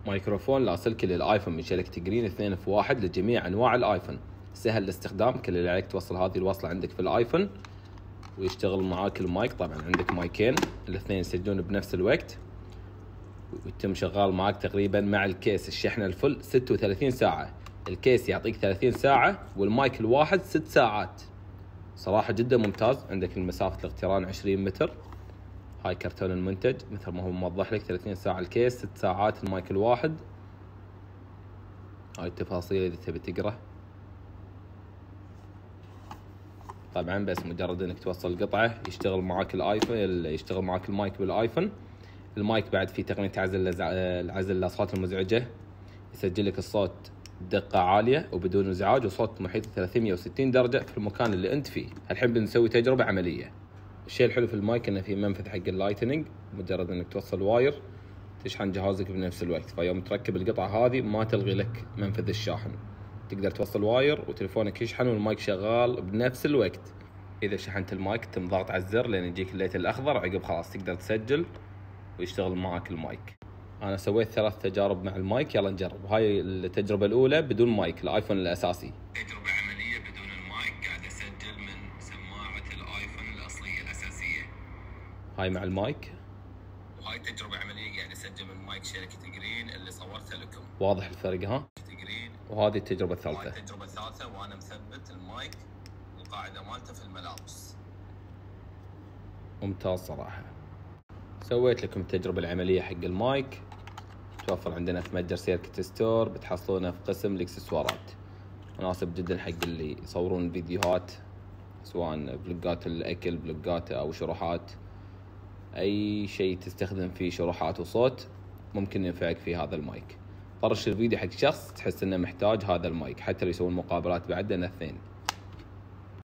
ميكروفون لاسلكي للايفون من شركة جرين 2 في 1 لجميع انواع الايفون. سهل الاستخدام، كل اللي عليك توصل هذه الوصلة عندك في الايفون ويشتغل معاك المايك. طبعا عندك مايكين الاثنين يسجلون بنفس الوقت ويتم شغال معاك تقريبا مع الكيس الشحنة الفل 36 ساعة. الكيس يعطيك 30 ساعة والمايك الواحد 6 ساعات. صراحة جدا ممتاز. عندك المسافة الاقتران 20 متر. هاي كرتون المنتج مثل ما هو موضح لك، 30 ساعة الكيس، 6 ساعات المايك الواحد. هاي التفاصيل اذا تبي تقرا. طبعا بس مجرد انك توصل القطعة يشتغل معاك الايفون، يشتغل معاك المايك بالايفون. المايك بعد فيه تقنية عزل الاصوات المزعجة، يسجل لك الصوت بدقة عالية وبدون ازعاج وصوت محيط 360 درجة في المكان اللي انت فيه. الحين بنسوي تجربة عملية. الشيء الحلو في المايك انه في منفذ حق اللايتنينج، مجرد انك توصل واير تشحن جهازك بنفس الوقت. فيوم تركب القطعة هذه ما تلغي لك منفذ الشاحن، تقدر توصل واير وتلفونك يشحن والمايك شغال بنفس الوقت. اذا شحنت المايك تم ضغط على الزر لين يجيك الليت الاخضر، عقب خلاص تقدر تسجل ويشتغل معك المايك. انا سويت 3 تجارب مع المايك، يلا نجرب. هاي التجربة الاولى بدون مايك، الايفون الاساسي. تجربة عملية بدون المايك، قاعد اسجل من سماعة الايفون الاصلية الاساسية. هاي مع المايك. وهاي تجربة عملية قاعد اسجل من مايك شركة جرين اللي صورته لكم. واضح الفرق ها؟ جرين. وهذه التجربة الثالثة. وهاي التجربة الثالثة وانا مثبت المايك القاعدة مالته في الملابس. ممتاز صراحة. سويت لكم التجربة العملية حق المايك. توفر عندنا في متجر سيركت ستور، بتحصلونه في قسم الاكسسوارات. مناسب جدا حق اللي يصورون فيديوهات، سواء بلوجات الاكل، بلوجات او شروحات، اي شيء تستخدم فيه شروحات وصوت ممكن ينفعك في هذا المايك. طرش الفيديو حق شخص تحس انه محتاج هذا المايك، حتى لو يسوون مقابلات بعد لنا اثنين.